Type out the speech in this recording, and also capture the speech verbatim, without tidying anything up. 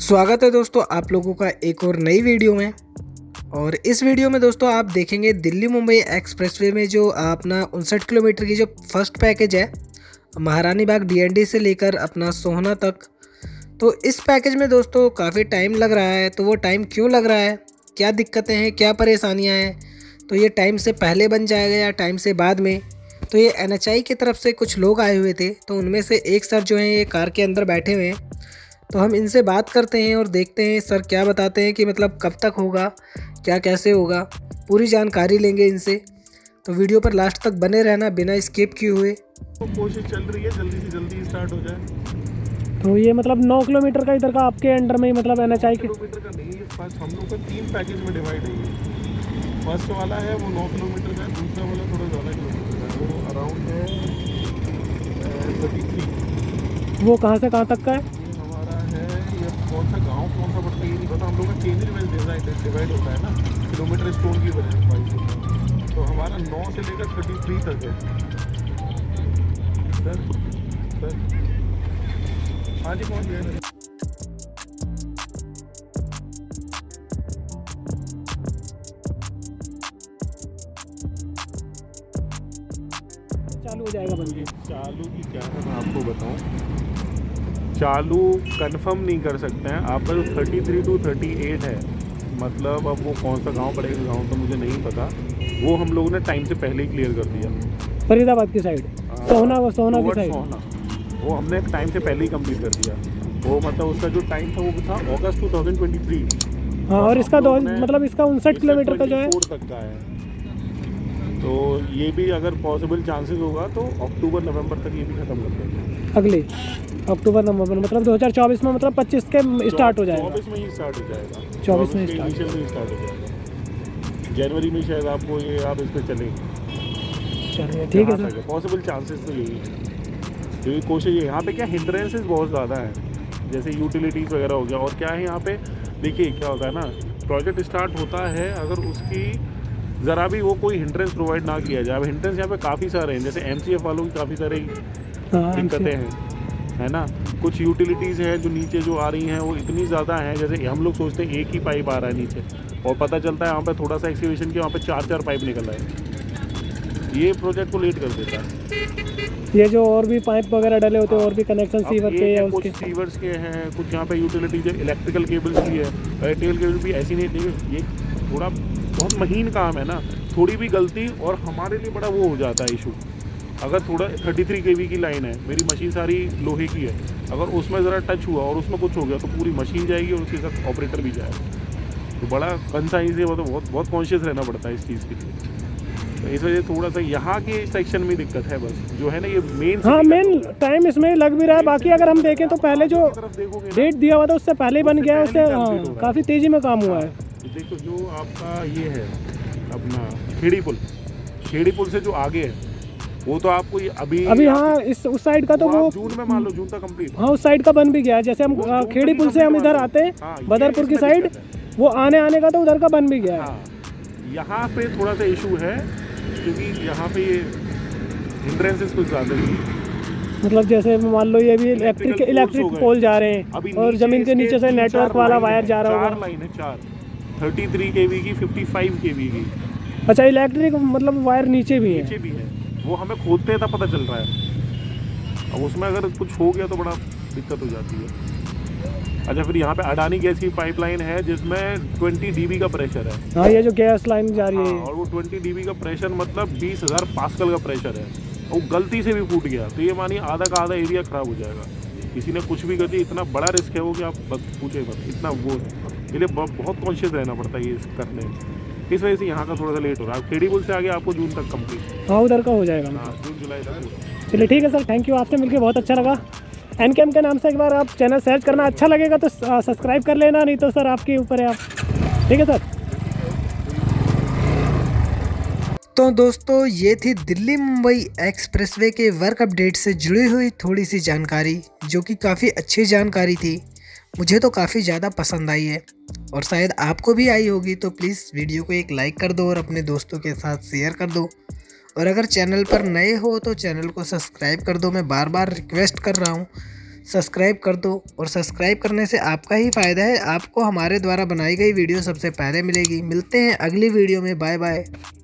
स्वागत है दोस्तों आप लोगों का एक और नई वीडियो में। और इस वीडियो में दोस्तों आप देखेंगे दिल्ली मुंबई एक्सप्रेसवे में जो अपना उनसठ किलोमीटर की जो फर्स्ट पैकेज है महारानी बाग डीएनडी से लेकर अपना सोहना तक। तो इस पैकेज में दोस्तों काफ़ी टाइम लग रहा है। तो वो टाइम क्यों लग रहा है, क्या दिक्कतें हैं, क्या परेशानियाँ हैं, तो ये टाइम से पहले बन जाएगा या टाइम से बाद में। तो ये एनएचआई की तरफ से कुछ लोग आए हुए थे, तो उनमें से एक सर जो हैं ये कार के अंदर बैठे हुए हैं। तो हम इनसे बात करते हैं और देखते हैं सर क्या बताते हैं कि मतलब कब तक होगा, क्या कैसे होगा, पूरी जानकारी लेंगे इनसे। तो वीडियो पर लास्ट तक बने रहना बिना स्किप किए हुए। तो कोशिश चल रही है जल्दी से जल्दी स्टार्ट हो जाए। तो ये मतलब नौ किलोमीटर का इधर का आपके अंडर में ही मतलब एनएचआई के किलोमीटर का नहीं है। फर्स्ट हम लोग का तीन पैकेज में डिवाइड है ये। फर्स्ट वाला है वो नौ किलोमीटर का है, दूसरा वाला थोड़ा ज़्यादा किलोमीटर का है, वो अराउंड है थर्टी थ्री। वो कहाँ से कहाँ तक का है? कौन सा गांव कौन सा पड़ता है ये नहीं पता। हम लोग का चेंज डिवाइड डिवाइड होता है ना किलोमीटर स्टोन की वजह से। तो हमारा नौ से लेकर थर्टी थ्री तक है। सर सर हाँ जी कौन गया? चालू हो जाएगा बंदी। चालू की क्या है मैं आपको बताऊं। चालू कंफर्म नहीं कर सकते हैं। आपका जो thirty three two thirty eight है, मतलब अब वो कौन सा गांव पड़ेगा, गांव तो मुझे नहीं पता। वो हम लोगों ने टाइम से पहले ही क्लियर कर दिया। फरीदाबाद की साइड, सोहना वो सोहना की साइड, सोहना वो हमने टाइम से पहले ही कंप्लीट कर दिया। वो मतलब उसका जो टाइम था वो था अगस्त टू थाउजेंड ट्वेंटी थ्री। हाँ, और इसका दो मतलब इसका उनसठ किलोमीटर का जो है तक का है। तो ये भी अगर पॉसिबल चांसेस होगा तो अक्टूबर नवंबर तक ये भी खत्म कर देंगे। अगले अक्टूबर नवंबर मतलब दो हज़ार चौबीस में, मतलब पच्चीस के स्टार्ट हो जाएगा। चौबीस में ही स्टार्ट हो जाएगा। चौबीस में स्टार्ट हो जाएगा। जनवरी में शायद आपको ये आप इस पर चलेंगे। चलिए ठीक है सर। पॉसिबल चांसेस तो यही है, क्योंकि कोशिश यहाँ पे क्या हिंड्रेंसेस बहुत ज़्यादा हैं, जैसे यूटिलिटीज़ वगैरह हो गया। और क्या है यहाँ पे देखिए क्या होता है ना, प्रोजेक्ट स्टार्ट होता है अगर उसकी ज़रा भी वो कोई हिंड्रेंस प्रोवाइड ना किया जाए। अब हिंड्रेंस यहाँ पे काफ़ी सारे हैं, जैसे एमसीएफ वालों की काफ़ी सारी दिक्कतें हैं, है ना। कुछ यूटिलिटीज़ हैं जो नीचे जो आ रही हैं वो इतनी ज़्यादा हैं, जैसे हम लोग सोचते हैं एक ही पाइप आ रहा है नीचे और पता चलता है वहाँ पे थोड़ा सा एक्सकेवेशन किया वहाँ पे चार चार पाइप निकल रहा है। ये प्रोजेक्ट को लेट कर देता है। ये जो और भी पाइप वगैरह डले होते हैं और भी कनेक्शन सीवर के या कुछ उसके सीवर्स के हैं, कुछ यहाँ पे यूटिलिटीज इलेक्ट्रिकल केबल्स भी है। इलेक्ट्रिकल केबल भी ऐसी नहीं थी, ये थोड़ा बहुत महीन काम है ना, थोड़ी भी गलती और हमारे लिए बड़ा वो हो जाता है इशू। अगर थोड़ा थर्टी थ्री के वी की लाइन है, मेरी मशीन सारी लोहे की है, अगर उसमें ज़रा टच हुआ और उसमें कुछ हो गया तो पूरी मशीन जाएगी और उसके साथ ऑपरेटर भी जाएगा। तो बड़ा कंसाइज है, मतलब बहुत बहुत कॉन्शियस रहना पड़ता है इस चीज़ के लिए। तो इस वजह से थोड़ा सा यहाँ के सेक्शन में दिक्कत है बस, जो है ना ये मेन। हाँ, मेन टाइम इसमें लग भी रहा है। बाकी अगर हम देखें तो पहले जो डेट दिया हुआ था उससे पहले ही बन गया है, उससे काफ़ी तेज़ी में काम हुआ है। देखो जो आपका ये है अपना खेड़ी पुल, खेड़ी पुल से जो आगे है वो तो आपको ये अभी अभी हाँ इस उस साइड का तो वो, वो जून में मान लो जून तक कंप्लीट। हाँ उस साइड का बन भी गया है। जैसे हम खेड़ी पुल से हम इधर आते हैं हाँ, बदरपुर की साइड, वो आने आने का तो उधर का बन भी गया है। हाँ, यहाँ पे थोड़ा सा इशू है क्योंकि यहाँ पे ये हिंड्रेंसेस कुछ ज़्यादा ही, मतलब जैसे मान लो ये भी इलेक्ट्रिक इलेक्ट्रिक पोल जा रहे हैं और जमीन के नीचे से नेटवर्क वाला वायर जा रहा होगा। चार लाइन है, चार थर्टी थ्री के वी की, फिफ्टी फाइव के वी की। अच्छा, इलेक्ट्रिक मतलब वायर नीचे भी है? नीचे भी है, वो हमें खोदते हैं तब पता चल रहा है। अब उसमें अगर कुछ हो गया तो बड़ा दिक्कत हो जाती है। अच्छा, फिर यहाँ पे अडानी गैस की पाइपलाइन है जिसमें ट्वेंटी डीबी का प्रेशर है। हाँ, ये जो गैस लाइन जा रही है। हाँ, और वो ट्वेंटी डीबी का प्रेशर मतलब बीस हज़ार पास्कल का प्रेशर है। वो गलती से भी फूट गया तो ये मानिए आधा का आधा एरिया ख़राब हो जाएगा। किसी ने कुछ भी कर दिया, इतना बड़ा रिस्क है वो कि आप पूछे मत, इतना वो है। इसलिए बहुत कॉन्शियस रहना पड़ता है ये करने में। इस वजह से यहाँ का थोड़ा सा लेट हो रहा है। खेड़ी पुल से आगे आपको जून तक कंप्लीट। हाँ, उधर का हो जाएगा। हाँ, जून जुलाई तक। चलिए ठीक है सर, थैंक यू, आपसे मिलकर बहुत अच्छा लगा। एन के एम के नाम से एक बार आप चैनल सर्च करना, अच्छा लगेगा तो सब्सक्राइब कर लेना, नहीं तो सर आपके ऊपर है आप। ठीक है सर। तो दोस्तों ये थी दिल्ली मुंबई एक्सप्रेसवे के वर्क अपडेट से जुड़ी हुई थोड़ी सी जानकारी, जो कि काफ़ी अच्छी जानकारी थी। मुझे तो काफ़ी ज़्यादा पसंद आई है और शायद आपको भी आई होगी। तो प्लीज़ वीडियो को एक लाइक कर दो और अपने दोस्तों के साथ शेयर कर दो। और अगर चैनल पर नए हो तो चैनल को सब्सक्राइब कर दो। मैं बार बार रिक्वेस्ट कर रहा हूँ सब्सक्राइब कर दो, और सब्सक्राइब करने से आपका ही फ़ायदा है, आपको हमारे द्वारा बनाई गई वीडियो सबसे पहले मिलेगी। मिलते हैं अगली वीडियो में, बाय बाय।